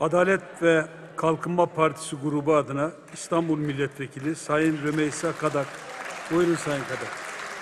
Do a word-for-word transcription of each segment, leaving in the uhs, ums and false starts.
Adalet ve Kalkınma Partisi grubu adına İstanbul Milletvekili Sayın Rümeysa Kadak. Buyurun Sayın Kadak.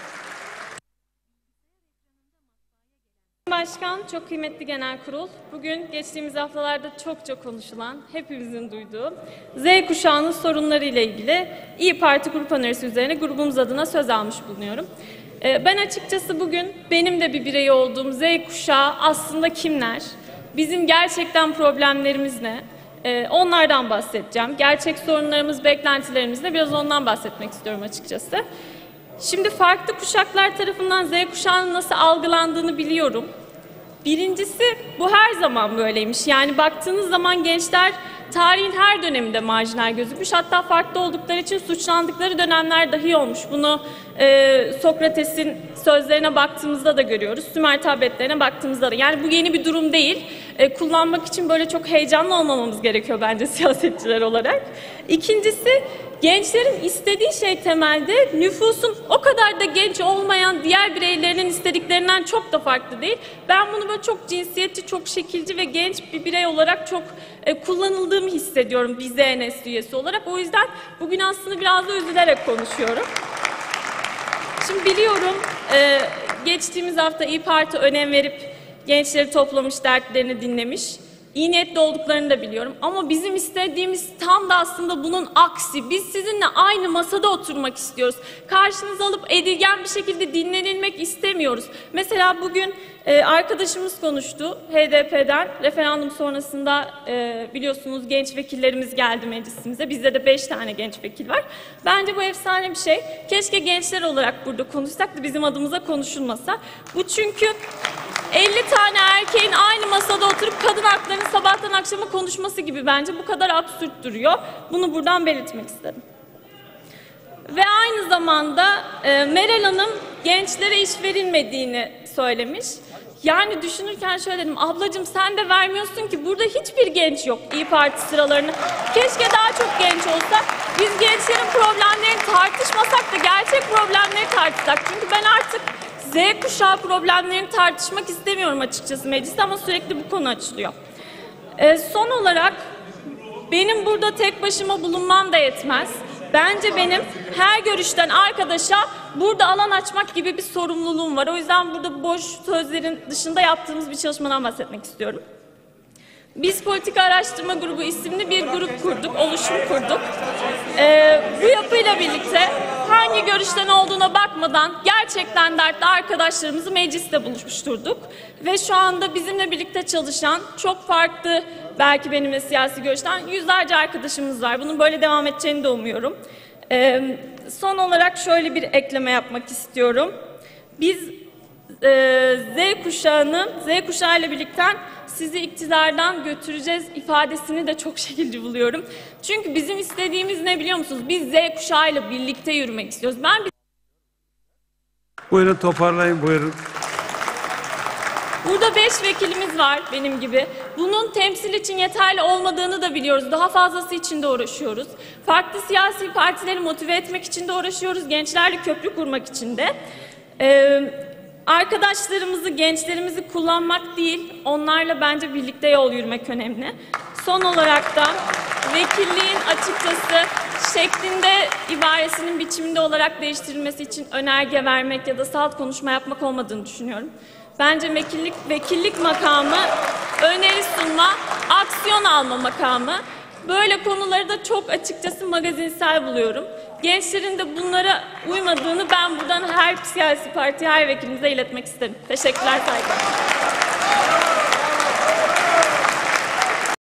Başkan, çok kıymetli genel kurul. Bugün geçtiğimiz haftalarda çokça konuşulan, hepimizin duyduğu Z kuşağının sorunları ile ilgili İYİ Parti grup önerisi üzerine grubumuz adına söz almış bulunuyorum. Ben açıkçası bugün benim de bir birey olduğum Z kuşağı aslında kimler, bizim gerçekten problemlerimiz ne, onlardan bahsedeceğim. Gerçek sorunlarımız, beklentilerimiz ne, biraz ondan bahsetmek istiyorum açıkçası. Şimdi farklı kuşaklar tarafından Z kuşağının nasıl algılandığını biliyorum. Birincisi, bu her zaman böyleymiş. Yani baktığınız zaman gençler tarihin her döneminde marjinal gözükmüş. Hatta farklı oldukları için suçlandıkları dönemler dahi olmuş. Bunu e, Sokrates'in sözlerine baktığımızda da görüyoruz. Sümer tabletlerine baktığımızda da. Yani bu yeni bir durum değil. E, kullanmak için böyle çok heyecanlı olmamamız gerekiyor bence siyasetçiler olarak. İkincisi, gençlerin istediği şey temelde nüfusun o kadar da genç olmayan diğer bireylerinin istediklerinden çok da farklı değil. Ben bunu böyle çok cinsiyetçi, çok şekilci ve genç bir birey olarak çok e, kullanıldığımı hissediyorum bir Z nesli üyesi olarak. O yüzden bugün aslında biraz da üzülerek konuşuyorum. Şimdi biliyorum e, geçtiğimiz hafta İYİ Parti önem verip gençleri toplamış, dertlerini dinlemiş. İyi niyetli olduklarını da biliyorum. Ama bizim istediğimiz tam da aslında bunun aksi. Biz sizinle aynı masada oturmak istiyoruz. Karşınıza alıp edilgen bir şekilde dinlenilmek istemiyoruz. Mesela bugün e, arkadaşımız konuştu H D P'den. Referandum sonrasında e, biliyorsunuz genç vekillerimiz geldi meclisimize. Bizde de beş tane genç vekil var. Bence bu efsane bir şey. Keşke gençler olarak burada konuşsak da bizim adımıza konuşulmasa. Bu çünkü elli tane erkeğin aynı masada oturup kadın haklarını sabahtan akşama konuşması gibi bence bu kadar absürt duruyor. Bunu buradan belirtmek istedim. Ve aynı zamanda e, Meral Hanım gençlere iş verilmediğini söylemiş. Yani düşünürken şöyle dedim, ablacığım sen de vermiyorsun ki, burada hiçbir genç yok İYİ Parti sıralarını. Keşke daha çok genç olsa, biz gençlerin problemlerini tartışmasak da gerçek problemleri tartışsak. Çünkü ben artık Z kuşağı problemlerini tartışmak istemiyorum açıkçası mecliste, ama sürekli bu konu açılıyor. Ee, son olarak benim burada tek başıma bulunmam da yetmez. Bence benim her görüşten arkadaşa burada alan açmak gibi bir sorumluluğum var. O yüzden burada boş sözlerin dışında yaptığımız bir çalışmadan bahsetmek istiyorum. Biz Politika Araştırma Grubu isimli bir grup kurduk, oluşum kurduk. Ee, bu yapıyla birlikte hangi görüşten olduğuna bakmadan gerçekten dertli arkadaşlarımızı mecliste buluşturduk. Ve şu anda bizimle birlikte çalışan çok farklı, belki benimle siyasi görüşten yüzlerce arkadaşımız var. Bunun böyle devam edeceğini de umuyorum. Ee, son olarak şöyle bir ekleme yapmak istiyorum. Biz e, Z kuşağını, Z kuşağı ile birlikte sizi iktidardan götüreceğiz ifadesini de çok şekilci buluyorum. Çünkü bizim istediğimiz ne biliyor musunuz? Biz Z kuşağıyla birlikte yürümek istiyoruz. Ben bir... Buyurun toparlayın, buyurun. Burada beş vekilimiz var benim gibi. Bunun temsil için yeterli olmadığını da biliyoruz. Daha fazlası için de uğraşıyoruz. Farklı siyasi partileri motive etmek için de uğraşıyoruz. Gençlerle köprü kurmak için de. Ee, Arkadaşlarımızı, gençlerimizi kullanmak değil, onlarla bence birlikte yol yürümek önemli. Son olarak da vekilliğin açıkçası şeklinde ibaresinin biçiminde olarak değiştirilmesi için önerge vermek ya da salt konuşma yapmak olmadığını düşünüyorum. Bence vekillik, vekillik makamı öneri sunma, aksiyon alma makamı. Böyle konuları da çok açıkçası magazinsel buluyorum. Gençlerin de bunlara uymadığını ben buradan her siyasi parti, her vekilimize iletmek isterim. Teşekkürler, saygılar.